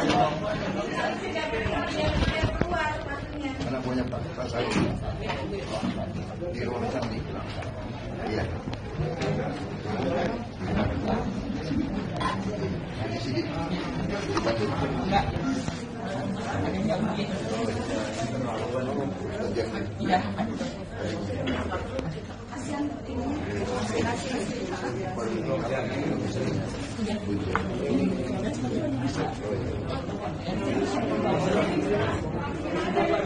Anak buahnya Pak Sari di ruang sandi. Iya. Di sini. Bantu. Iya. Iya.